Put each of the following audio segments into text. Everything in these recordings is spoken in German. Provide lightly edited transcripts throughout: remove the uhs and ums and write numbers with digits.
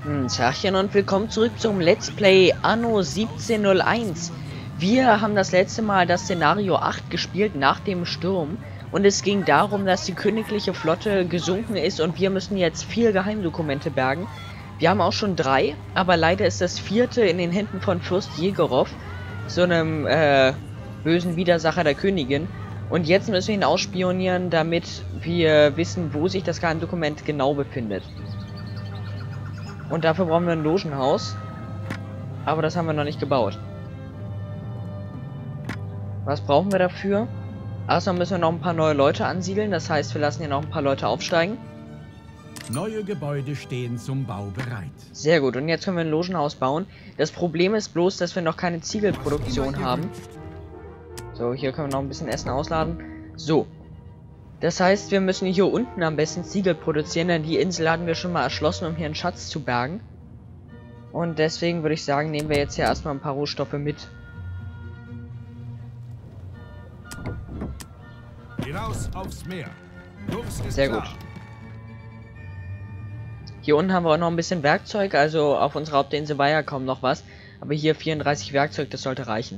Tachchen und willkommen zurück zum Let's Play Anno 1701. Wir haben das letzte Mal das Szenario 8 gespielt nach dem Sturm und es ging darum, dass die königliche Flotte gesunken ist und wir müssen jetzt 4 Geheimdokumente bergen. Wir haben auch schon 3, aber leider ist das 4. in den Händen von Fürst Jegerov, so einem bösen Widersacher der Königin. Und jetzt müssen wir ihn ausspionieren, damit wir wissen, wo sich das Geheimdokument genau befindet. Und dafür brauchen wir ein Logenhaus. Aber das haben wir noch nicht gebaut. Was brauchen wir dafür? Erstmal müssen wir noch ein paar neue Leute ansiedeln. Das heißt, wir lassen hier noch ein paar Leute aufsteigen. Neue Gebäude stehen zum Bau bereit. Sehr gut. Und jetzt können wir ein Logenhaus bauen. Das Problem ist bloß, dass wir noch keine Ziegelproduktion haben. So, hier können wir noch ein bisschen Essen ausladen. So. Das heißt, wir müssen hier unten am besten Ziegel produzieren, denn die Insel hatten wir schon mal erschlossen, um hier einen Schatz zu bergen. Und deswegen würde ich sagen, nehmen wir jetzt hier erstmal ein paar Rohstoffe mit. Hinaus aufs Meer. Kurs ist Sehr klar. gut. Hier unten haben wir auch noch ein bisschen Werkzeug, also auf unserer Hauptinsel war ja kaum noch was. Aber hier 34 Werkzeug, das sollte reichen.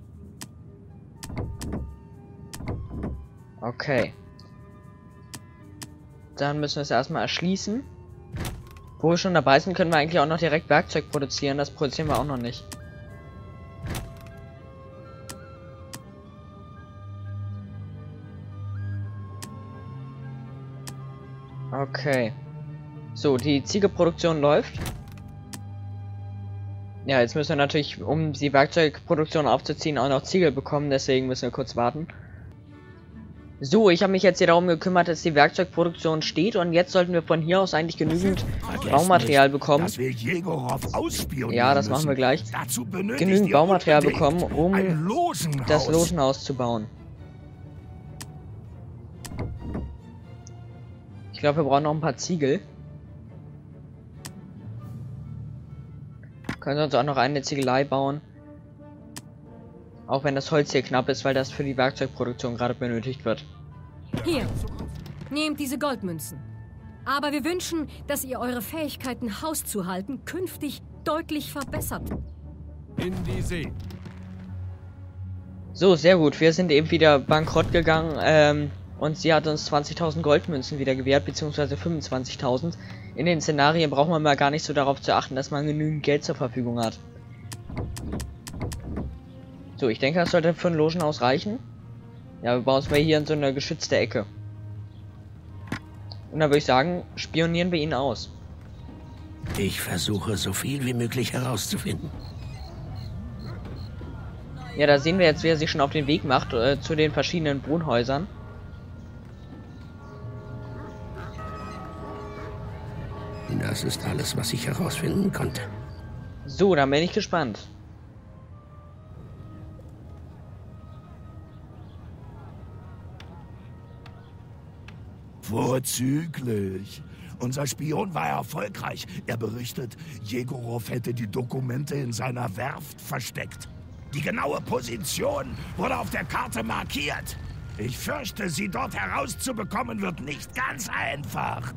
Okay. Dann müssen wir es erstmal erschließen. Wo wir schon dabei sind, können wir eigentlich auch noch direkt Werkzeug produzieren. Das produzieren wir auch noch nicht. Okay. So, die Ziegelproduktion läuft. Ja, jetzt müssen wir natürlich, um die Werkzeugproduktion aufzuziehen, auch noch Ziegel bekommen. Deswegen müssen wir kurz warten. So, ich habe mich jetzt hier darum gekümmert, dass die Werkzeugproduktion steht und jetzt sollten wir von hier aus eigentlich genügend Baumaterial bekommen. Ja, das machen wir gleich. Genügend Baumaterial bekommen, um das Logenhaus zu bauen. Ich glaube, wir brauchen noch ein paar Ziegel. Können wir uns auch noch eine Ziegelei bauen. Auch wenn das Holz hier knapp ist, weil das für die Werkzeugproduktion gerade benötigt wird. Hier, nehmt diese Goldmünzen. Aber wir wünschen, dass ihr eure Fähigkeiten, Haus zu halten, künftig deutlich verbessert. In die See. So, sehr gut. Wir sind eben wieder bankrott gegangen und sie hat uns 20.000 Goldmünzen wieder gewährt, beziehungsweise 25.000. In den Szenarien braucht man mal gar nicht so darauf zu achten, dass man genügend Geld zur Verfügung hat. So, ich denke, das sollte für ein Logenhaus reichen. Ja, wir bauen es mal hier in so eine geschützte Ecke. Und dann würde ich sagen, spionieren wir ihn aus. Ich versuche, so viel wie möglich herauszufinden. Ja, da sehen wir jetzt, wie er sich schon auf den Weg macht zu den verschiedenen Wohnhäusern. Das ist alles, was ich herausfinden konnte. So, dann bin ich gespannt. Vorzüglich. Unser Spion war erfolgreich. Er berichtet, Jegerov hätte die Dokumente in seiner Werft versteckt. Die genaue Position wurde auf der Karte markiert. Ich fürchte, sie dort herauszubekommen, wird nicht ganz einfach.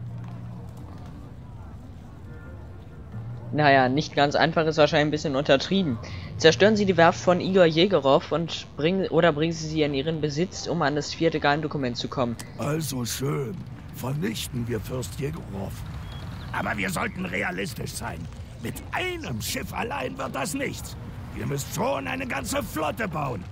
Naja, nicht ganz einfach ist wahrscheinlich ein bisschen untertrieben. Zerstören Sie die Werft von Igor Jegerov und bringen Sie in Ihren Besitz, um an das 4. Geheimdokument zu kommen. Also schön. Vernichten wir Fürst Jegerov. Aber wir sollten realistisch sein. Mit einem Schiff allein wird das nichts. Ihr müsst schon eine ganze Flotte bauen.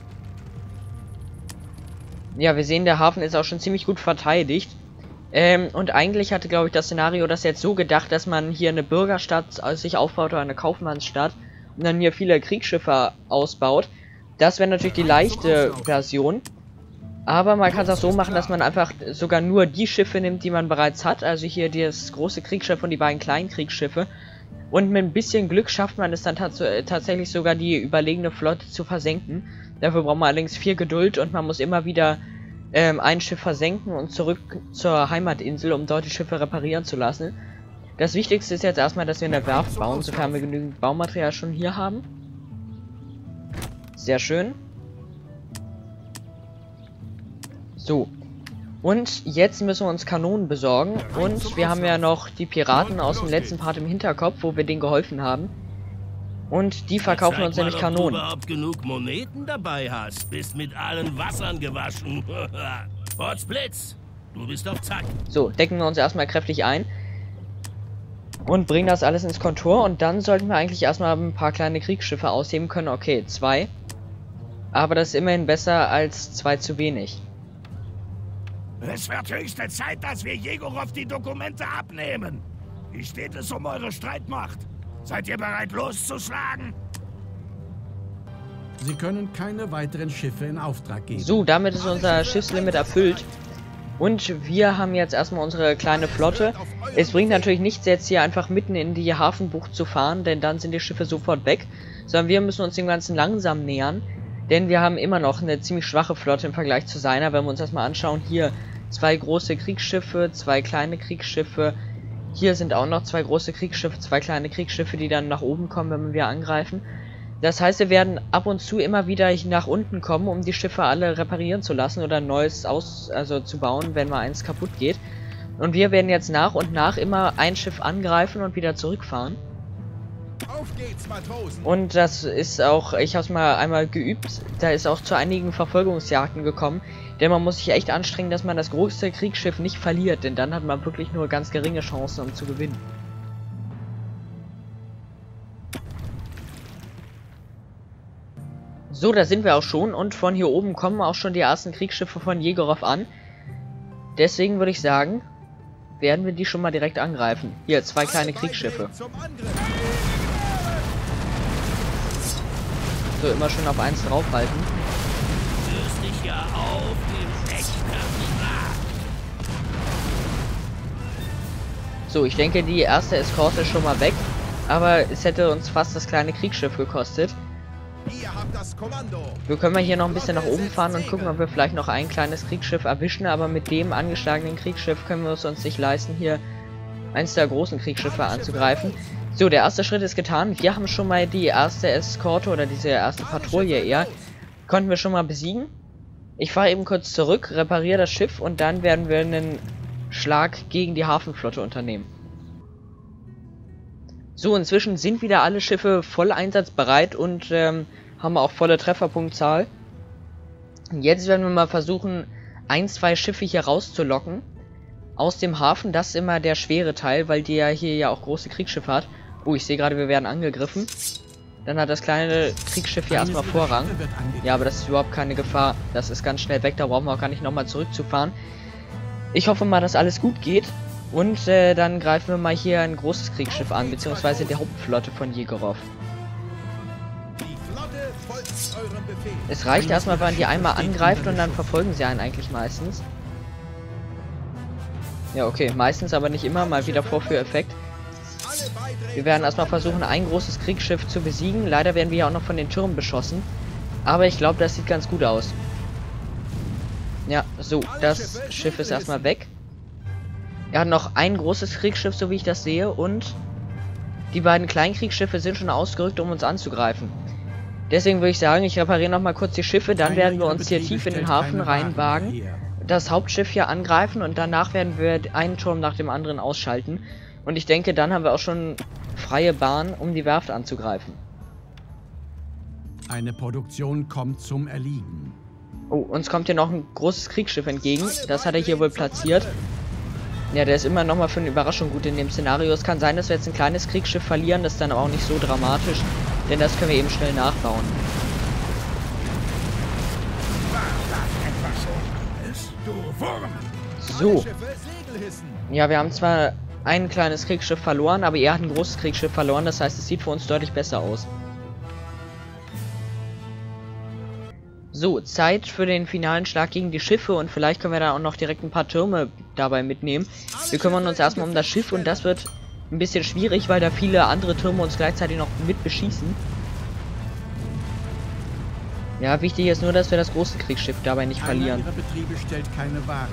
Ja, wir sehen, der Hafen ist auch schon ziemlich gut verteidigt. Und eigentlich hatte, glaube ich, das Szenario das jetzt so gedacht, dass man hier eine Bürgerstadt sich aufbaut oder eine Kaufmannsstadt und dann hier viele Kriegsschiffe ausbaut. Das wäre natürlich die leichte Version. Aber man kann es auch so machen, dass man einfach sogar nur die Schiffe nimmt, die man bereits hat. Also hier das große Kriegsschiff und die beiden kleinen Kriegsschiffe. Und mit ein bisschen Glück schafft man es dann tatsächlich sogar, die überlegene Flotte zu versenken. Dafür braucht man allerdings viel Geduld und man muss immer wieder ein Schiff versenken und zurück zur Heimatinsel, um dort die Schiffe reparieren zu lassen. Das Wichtigste ist jetzt erstmal, dass wir eine Werft bauen, sofern wir genügend Baumaterial schon hier haben. Sehr schön. So. Und jetzt müssen wir uns Kanonen besorgen. Und wir haben ja noch die Piraten aus dem letzten Part im Hinterkopf, wo wir denen geholfen haben. Und die verkaufen uns nämlich Kanonen. Ob du überhaupt genug Moneten dabei hast, bist mit allen Wassern gewaschen. Potzblitz, du bist auf Zack. So, decken wir uns erstmal kräftig ein. Und bringen das alles ins Kontor. Und dann sollten wir eigentlich erstmal ein paar kleine Kriegsschiffe ausheben können. Okay, 2. Aber das ist immerhin besser als 2 zu wenig. Es wird höchste Zeit, dass wir Jegorov die Dokumente abnehmen. Wie steht es um eure Streitmacht? Seid ihr bereit, loszuschlagen? Sie können keine weiteren Schiffe in Auftrag geben. So, damit ist unser Schiffslimit erfüllt. Und wir haben jetzt erstmal unsere kleine Flotte. Es bringt natürlich nichts, jetzt hier einfach mitten in die Hafenbucht zu fahren, denn dann sind die Schiffe sofort weg. Sondern wir müssen uns dem Ganzen langsam nähern. Denn wir haben immer noch eine ziemlich schwache Flotte im Vergleich zu seiner. Wenn wir uns das mal anschauen, hier 2 große Kriegsschiffe, 2 kleine Kriegsschiffe. Hier sind auch noch 2 große Kriegsschiffe, 2 kleine Kriegsschiffe, die dann nach oben kommen, wenn wir angreifen. Das heißt, wir werden ab und zu immer wieder nach unten kommen, um die Schiffe alle reparieren zu lassen oder neues zu bauen, wenn mal eins kaputt geht. Und wir werden jetzt nach und nach immer ein Schiff angreifen und wieder zurückfahren. Auf geht's, Matrosen! Und das ist auch, ich habe es mal einmal geübt, da ist auch zu einigen Verfolgungsjagden gekommen, denn man muss sich echt anstrengen, dass man das größte Kriegsschiff nicht verliert, denn dann hat man wirklich nur ganz geringe Chancen, um zu gewinnen. So, da sind wir auch schon und von hier oben kommen auch schon die ersten Kriegsschiffe von Jegorov an. Deswegen würde ich sagen, werden wir die schon mal direkt angreifen. Hier, 2 kleine Kriegsschiffe. So, immer schön auf 1 draufhalten. Löst dich ja auf, du schlechter Pirat. So, ich denke, die erste Eskorte ist schon mal weg. Aber es hätte uns fast das kleine Kriegsschiff gekostet. Ihr habt das Kommando. Wir können mal hier noch ein bisschen nach oben fahren und gucken, ob wir vielleicht noch ein kleines Kriegsschiff erwischen. Aber mit dem angeschlagenen Kriegsschiff können wir es uns nicht leisten, hier eins der großen Kriegsschiffe anzugreifen. So, der erste Schritt ist getan. Wir haben schon mal die erste Eskorte oder diese erste Patrouille eher. Konnten wir schon mal besiegen. Ich fahre eben kurz zurück, repariere das Schiff und dann werden wir einen Schlag gegen die Hafenflotte unternehmen. So, inzwischen sind wieder alle Schiffe voll einsatzbereit und haben auch volle Trefferpunktzahl. Jetzt werden wir mal versuchen, 1, 2 Schiffe hier rauszulocken aus dem Hafen. Das ist immer der schwere Teil, weil die ja hier ja auch große Kriegsschiffe hat. Oh, ich sehe gerade, wir werden angegriffen. Dann hat das kleine Kriegsschiff hier erstmal Vorrang. Ja, aber das ist überhaupt keine Gefahr. Das ist ganz schnell weg, da brauchen wir auch gar nicht nochmal zurückzufahren. Ich hoffe mal, dass alles gut geht. Und dann greifen wir mal hier ein großes Kriegsschiff an, beziehungsweise die Hauptflotte von Jegorov. Es reicht erstmal, wenn man die einmal angreift und dann verfolgen sie einen eigentlich meistens. Ja, okay, meistens, aber nicht immer, mal wieder Vorführeffekt. Wir werden erstmal versuchen, ein großes Kriegsschiff zu besiegen. Leider werden wir ja auch noch von den Türmen beschossen. Aber ich glaube, das sieht ganz gut aus. Ja, so, das Schiff ist erstmal weg. Er hat noch ein großes Kriegsschiff, so wie ich das sehe, und die beiden kleinen Kriegsschiffe sind schon ausgerückt, um uns anzugreifen. Deswegen würde ich sagen, ich repariere noch mal kurz die Schiffe, dann werden wir uns hier tief in den Hafen reinwagen, das Hauptschiff hier angreifen und danach werden wir einen Turm nach dem anderen ausschalten. Und ich denke, dann haben wir auch schon freie Bahn, um die Werft anzugreifen. Eine Produktion kommt zum Erliegen. Oh, uns kommt hier noch ein großes Kriegsschiff entgegen. Das hat er hier wohl platziert. Ja, der ist immer noch mal für eine Überraschung gut in dem Szenario. Es kann sein, dass wir jetzt ein kleines Kriegsschiff verlieren. Das ist dann aber auch nicht so dramatisch, denn das können wir eben schnell nachbauen. So. Ja, wir haben zwar ein kleines Kriegsschiff verloren, aber er hat ein großes Kriegsschiff verloren. Das heißt, es sieht für uns deutlich besser aus. So, Zeit für den finalen Schlag gegen die Schiffe und vielleicht können wir da auch noch direkt ein paar Türme dabei mitnehmen. Wir kümmern uns erstmal um das Schiff und das wird ein bisschen schwierig, weil da viele andere Türme uns gleichzeitig noch mit beschießen. Ja, wichtig ist nur, dass wir das große Kriegsschiff dabei nicht verlieren. Ihre Betriebe stellt keine Waren.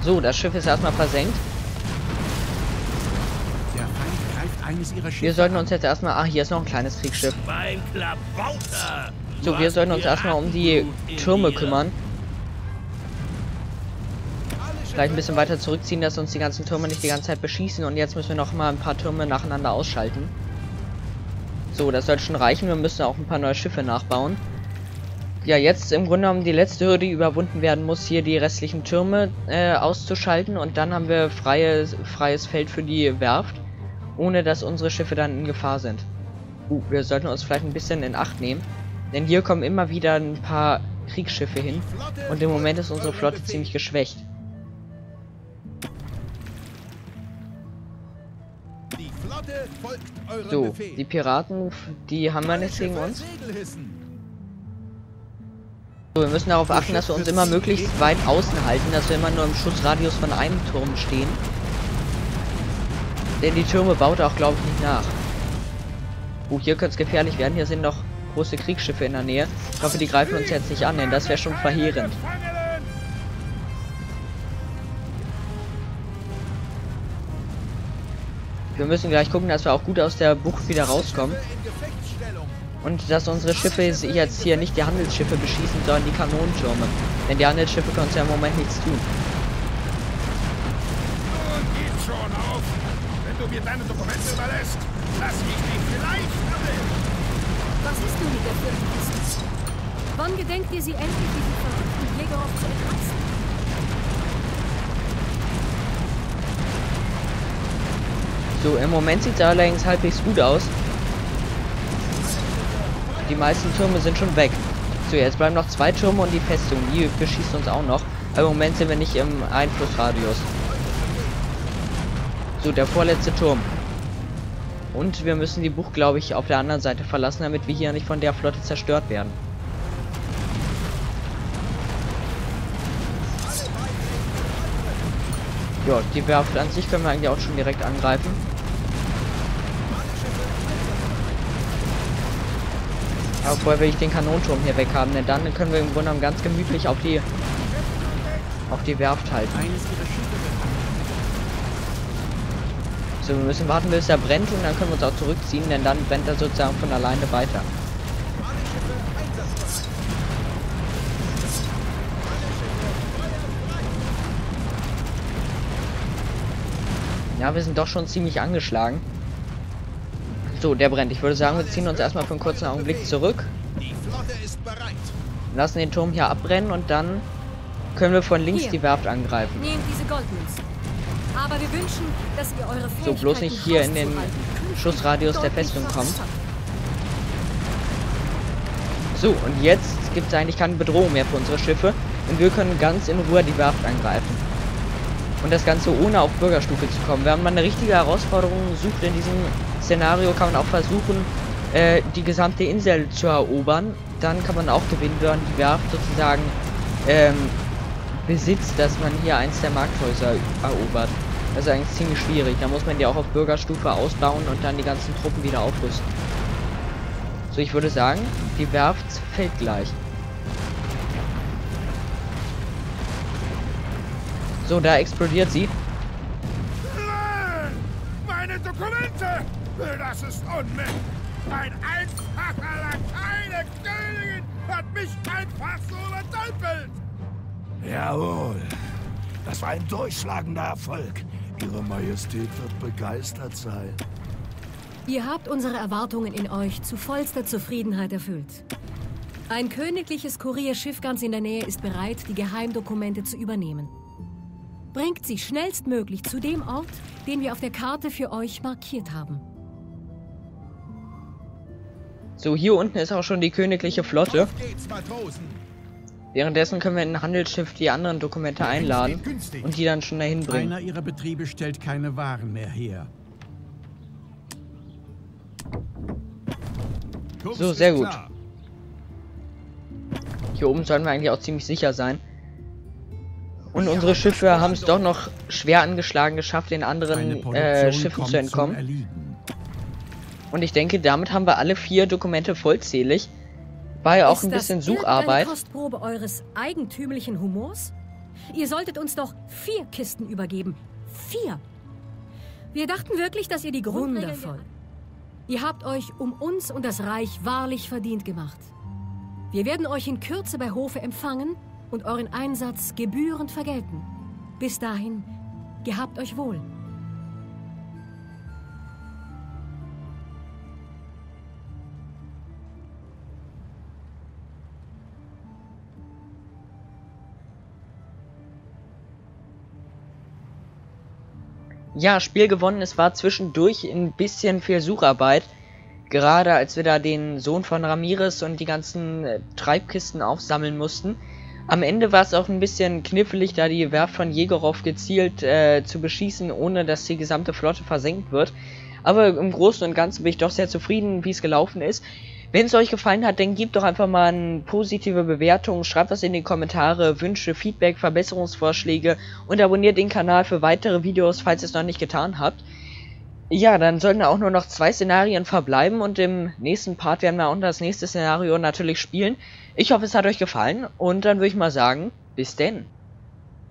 So, das Schiff ist erstmal versenkt. Der Feind greift eines ihrer Schiffe Wir sollten an. uns jetzt erstmal... Ah, hier ist noch ein kleines Kriegsschiff. Mein Klabauter! So, wir sollten uns erstmal um die Türme kümmern. Vielleicht ein bisschen weiter zurückziehen, dass uns die ganzen Türme nicht die ganze Zeit beschießen. Und jetzt müssen wir noch mal ein paar Türme nacheinander ausschalten. So, das sollte schon reichen. Wir müssen auch ein paar neue Schiffe nachbauen. Ja, jetzt im Grunde genommen die letzte Hürde, die überwunden werden muss, hier die restlichen Türme auszuschalten. Und dann haben wir freies Feld für die Werft, ohne dass unsere Schiffe dann in Gefahr sind. Wir sollten uns vielleicht ein bisschen in Acht nehmen. Denn hier kommen immer wieder ein paar Kriegsschiffe hin. Und im Moment ist unsere Flotte ziemlich geschwächt. So, die Piraten, die haben wir nicht gegen uns. So, wir müssen darauf achten, dass wir uns immer möglichst weit außen halten, dass wir immer nur im Schussradius von einem Turm stehen. Denn die Türme baut er auch, glaube ich, nicht nach. Hier könnte es gefährlich werden. Hier sind noch große Kriegsschiffe in der Nähe. Ich hoffe, die greifen uns jetzt nicht an, denn das wäre schon verheerend. Wir müssen gleich gucken, dass wir auch gut aus der Bucht wieder rauskommen. Und dass unsere Schiffe jetzt hier nicht die Handelsschiffe beschießen, sondern die Kanonentürme. Denn die Handelsschiffe können uns ja im Moment nichts tun. Nun geht schon auf. Wenn du mir deine Dokumente überlässt, lass ich dich vielleicht handeln. Was ist nun mit der Fürchternis? Wann gedenkt ihr sie endlich diesen verrückten Jäger zu entlassen? So, im Moment sieht es allerdings halbwegs gut aus. Die meisten Türme sind schon weg. So, jetzt bleiben noch 2 Türme und die Festung. Die beschießt uns auch noch. Aber im Moment sind wir nicht im Einflussradius. So, der vorletzte Turm. Und wir müssen die Bucht, glaube ich, auf der anderen Seite verlassen, damit wir hier nicht von der Flotte zerstört werden. Ja, die Werft an sich können wir eigentlich auch schon direkt angreifen. Aber vorher will ich den Kanonturm hier weg haben, denn dann können wir im Grunde genommen ganz gemütlich auf die Werft halten. So, wir müssen warten, bis er brennt und dann können wir uns auch zurückziehen, denn dann brennt er sozusagen von alleine weiter. Ja, wir sind doch schon ziemlich angeschlagen. So, der brennt. Ich würde sagen, wir ziehen uns erstmal für einen kurzen Augenblick zurück. Die Flotte ist bereit. Lassen den Turm hier abbrennen und dann können wir von links Hier. die Werft angreifen. Nehmt diese Goldmünzen. Aber wir wünschen, dass ihr eure Fähigkeiten So, bloß nicht hier in den auszuhalten Schussradius der deutlich Festung kommen. vorausschafft. So, und jetzt gibt es eigentlich keine Bedrohung mehr für unsere Schiffe. Und wir können ganz in Ruhe die Werft angreifen. Und das Ganze ohne auf Bürgerstufe zu kommen. Wenn man eine richtige Herausforderung sucht in diesem Szenario, kann man auch versuchen, die gesamte Insel zu erobern. Dann kann man auch gewinnen, wenn man die Werft sozusagen besitzt, dass man hier eins der Markthäuser erobert. Das ist eigentlich ziemlich schwierig. Da muss man die auch auf Bürgerstufe ausbauen und dann die ganzen Truppen wieder aufrüsten. So, ich würde sagen, die Werft fällt gleich. So, da explodiert sie. Meine Dokumente! Das ist Unmensch! Ein einfacher Lakai der Königin hat mich einfach so übertölpelt! Jawohl. Das war ein durchschlagender Erfolg. Ihre Majestät wird begeistert sein. Ihr habt unsere Erwartungen in euch zu vollster Zufriedenheit erfüllt. Ein königliches Kurierschiff ganz in der Nähe ist bereit, die Geheimdokumente zu übernehmen. Bringt sie schnellstmöglich zu dem Ort, den wir auf der Karte für euch markiert haben. So, hier unten ist auch schon die königliche Flotte. Auf geht's, Matrosen! Währenddessen können wir in ein Handelsschiff die anderen Dokumente einladen und die dann schon dahin bringen. Einer ihrer Betriebe stellt keine Waren mehr her. So, sehr gut. Hier oben sollten wir eigentlich auch ziemlich sicher sein. Und unsere Schiffe haben es doch noch schwer angeschlagen geschafft, den anderen Schiffen zu entkommen. Und ich denke, damit haben wir alle 4 Dokumente vollzählig. War ja auch ein bisschen Sucharbeit. Ist das Kostprobe eures eigentümlichen Humors? Ihr solltet uns doch 4 Kisten übergeben. 4! Wir dachten wirklich, dass ihr die Grundregeln... Wundervoll. Ihr habt euch um uns und das Reich wahrlich verdient gemacht. Wir werden euch in Kürze bei Hofe empfangen und euren Einsatz gebührend vergelten. Bis dahin, gehabt euch wohl. Ja, Spiel gewonnen. Es war zwischendurch ein bisschen viel Sucharbeit. Gerade als wir da den Sohn von Ramirez und die ganzen Treibkisten aufsammeln mussten. Am Ende war es auch ein bisschen knifflig, da die Werft von Jegorov gezielt zu beschießen, ohne dass die gesamte Flotte versenkt wird. Aber im Großen und Ganzen bin ich doch sehr zufrieden, wie es gelaufen ist. Wenn es euch gefallen hat, dann gebt doch einfach mal eine positive Bewertung, schreibt was in die Kommentare, Wünsche, Feedback, Verbesserungsvorschläge und abonniert den Kanal für weitere Videos, falls ihr es noch nicht getan habt. Ja, dann sollten auch nur noch 2 Szenarien verbleiben und im nächsten Part werden wir auch das nächste Szenario natürlich spielen. Ich hoffe, es hat euch gefallen und dann würde ich mal sagen, bis denn.